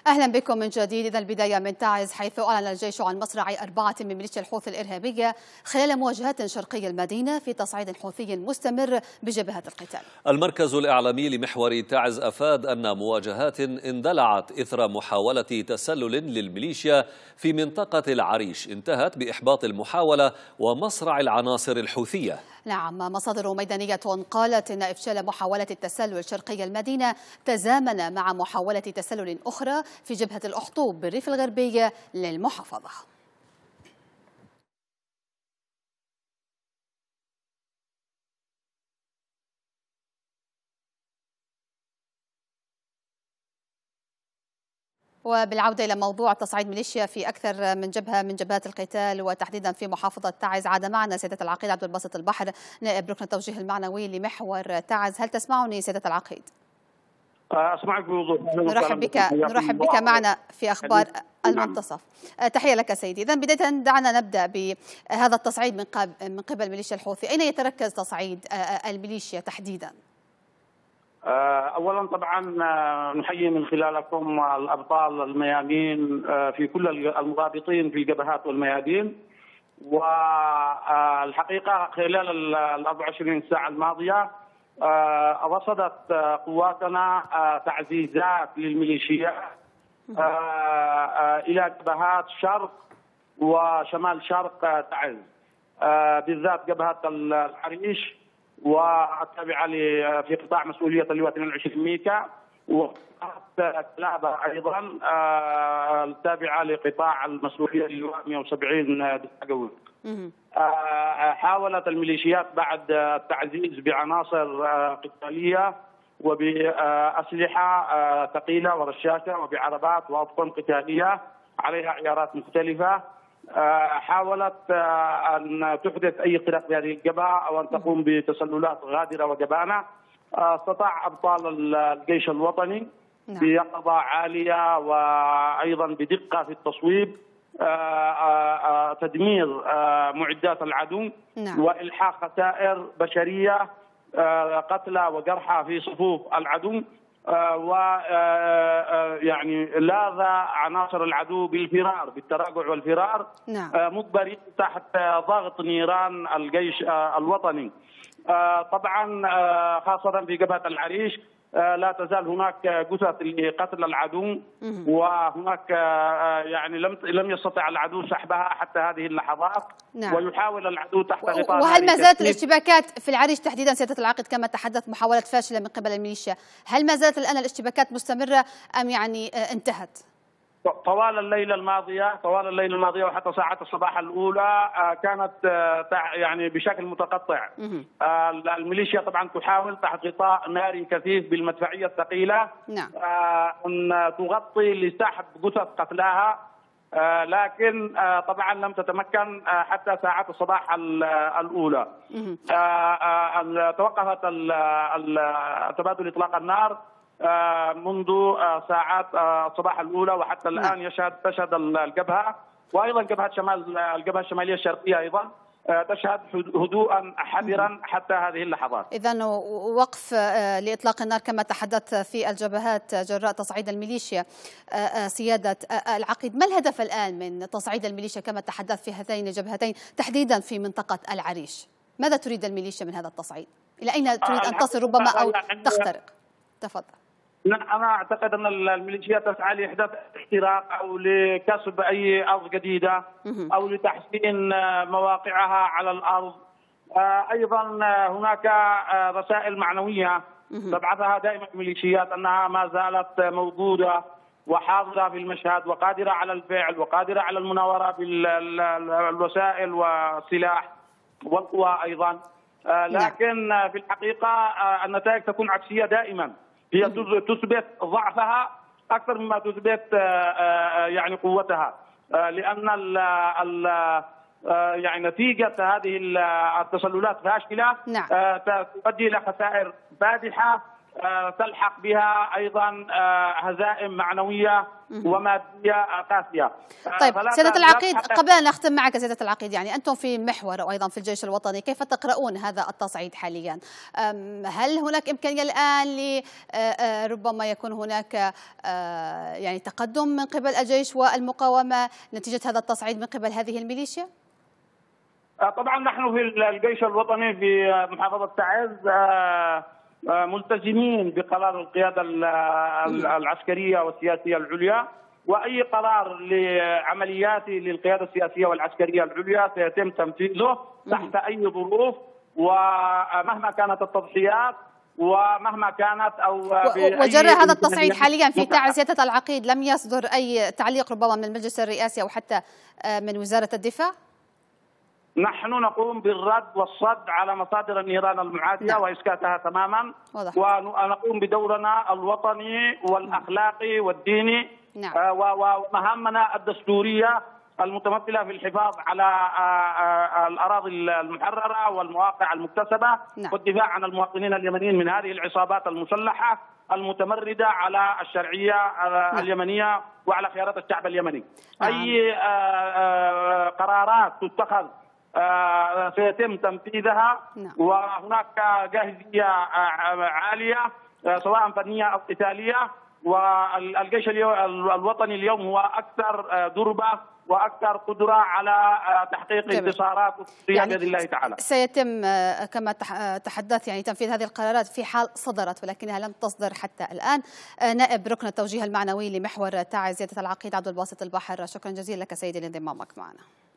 أهلا بكم من جديد. إذا البداية من تعز، حيث أعلن الجيش عن مصرع 4 من ميليشيا الحوثي الإرهابية خلال مواجهات شرقي المدينة في تصعيد حوثي مستمر بجبهة القتال. المركز الإعلامي لمحور تعز أفاد أن مواجهات اندلعت إثر محاولة تسلل للميليشيا في منطقة العريش انتهت بإحباط المحاولة ومصرع العناصر الحوثية. نعم، مصادر ميدانية قالت إن إفشال محاولة التسلل شرقي المدينة تزامن مع محاولة تسلل أخرى في جبهة الأحطوب بالريف الغربي للمحافظة. وبالعودة إلى موضوع تصعيد ميليشيا في أكثر من جبهة من جبهات القتال وتحديدا في محافظة تعز، عاد معنا سيادة العقيد عبد الباسط البحر، نائب ركن التوجيه المعنوي لمحور تعز. هل تسمعني سيادة العقيد؟ أسمعك بوضوح. نرحب بك معنا في أخبار المنتصف. تحية لك سيدي. إذن بداية دعنا نبدأ بهذا التصعيد من قبل ميليشيا الحوثي. أين يتركز تصعيد الميليشيا تحديدا؟ أولا طبعا نحيي من خلالكم الأبطال الميادين في كل المرابطين في الجبهات والميادين. والحقيقة خلال ال 24 ساعة الماضية رصدت قواتنا تعزيزات للميليشيا إلى جبهات شرق وشمال شرق تعز، بالذات جبهة العريش والتابعة في قطاع مسؤولية اللواء 22 ميكا، وكلابة أيضا التابعة لقطاع المسؤولية اللواء 170 دقوي. حاولت الميليشيات بعد التعزيز بعناصر قتالية وبأسلحة ثقيلة ورشاشة وبعربات وأطقم قتالية عليها عيارات مختلفة، حاولت أن تحدث أي قلق في هذه الجبهة أو أن تقوم بتسللات غادرة وجبانة. استطاع أبطال الجيش الوطني بيقظة عالية وأيضا بدقة في التصويب تدمير معدات العدو وإلحاق خسائر بشرية، قتلى وجرحى في صفوف العدو، ويعني لاذ عناصر العدو بالتراجع والفرار، مجبرين تحت ضغط نيران الجيش الوطني. طبعا خاصة في جبهة العريش لا تزال هناك جثث لقتل العدو، وهناك يعني لم يستطع العدو سحبها حتى هذه اللحظات. ويحاول العدو تحت غطاء. وهل ما زالت الاشتباكات في العريش تحديدا سيادة العقيد كما تحدث محاولة فاشلة من قبل الميليشيا، هل ما زالت الآن الاشتباكات مستمرة أم يعني انتهت؟ طوال الليلة الماضية وحتى ساعات الصباح الأولى كانت يعني بشكل متقطع. الميليشيا طبعا تحاول تحت غطاء ناري كثيف بالمدفعية الثقيلة أن تغطي لسحب جثث قتلاها، لكن طبعا لم تتمكن حتى ساعات الصباح الأولى. توقفت تبادل إطلاق النار منذ ساعات الصباح الأولى وحتى الآن تشهد الجبهة وأيضا الجبهة الشمالية الشرقية أيضا تشهد هدوءا حذرا حتى هذه اللحظات. إذن وقف لإطلاق النار كما تحدث في الجبهات جراء تصعيد الميليشيا. سيادة العقيد، ما الهدف الآن من تصعيد الميليشيا كما تحدث في هاتين الجبهتين تحديدا في منطقة العريش؟ ماذا تريد الميليشيا من هذا التصعيد؟ إلى أين تريد أن تصل ربما أو تخترق؟ تفضل. أنا أعتقد أن الميليشيا تسعى لإحداث اختراق أو لكسب أي أرض جديدة أو لتحسين مواقعها على الأرض. أيضا هناك رسائل معنوية تبعثها دائما الميليشيات أنها ما زالت موجودة وحاضرة في المشهد وقادرة على الفعل وقادرة على المناورة بالوسائل والسلاح والقوى أيضا، لكن في الحقيقة النتائج تكون عكسية دائما. هي تثبت ضعفها أكثر مما تثبت يعني قوتها، لأن يعني نتيجة هذه التسللات فاشلة تؤدي إلى خسائر فادحة تلحق بها أيضا هزائم معنوية ومادية قاسية. طيب سيادة العقيد، قبل أن نختم معك سيادة العقيد، يعني أنتم في محور أو أيضا في الجيش الوطني، كيف تقرؤون هذا التصعيد حاليا؟ هل هناك إمكانية الآن ربما يكون هناك يعني تقدم من قبل الجيش والمقاومة نتيجة هذا التصعيد من قبل هذه الميليشيا؟ طبعا نحن في الجيش الوطني في محافظة تعز ملتزمين بقرار القيادة العسكرية والسياسية العليا، وأي قرار لعمليات للقيادة السياسية والعسكرية العليا سيتم تنفيذه تحت أي ظروف، ومهما كانت التضحيات ومهما كانت وجرى هذا التصعيد حاليا في تعز سيادة العقيد لم يصدر أي تعليق ربما من المجلس الرئاسي أو حتى من وزارة الدفاع؟ نحن نقوم بالرد والصد على مصادر النيران المعادية وإسكاتها تماما، ونقوم بدورنا الوطني والأخلاقي والديني ومهامنا الدستورية المتمثلة في الحفاظ على الأراضي المحررة والمواقع المكتسبة والدفاع عن المواطنين اليمنيين من هذه العصابات المسلحة المتمردة على الشرعية اليمنية وعلى خيارات الشعب اليمني. أي قرارات تتخذ سيتم تنفيذها، وهناك جاهزية عالية سواء فنية أو قتالية، والجيش الوطني اليوم هو أكثر دربة وأكثر قدرة على تحقيق انتصارات بإذن الله تعالى. سيتم كما تحدث يعني تنفيذ هذه القرارات في حال صدرت، ولكنها لم تصدر حتى الآن. نائب ركن التوجيه المعنوي لمحور تعز سيادة العقيد عبد الباسط البحر، شكرا جزيلا لك سيدي لانضمامك معنا.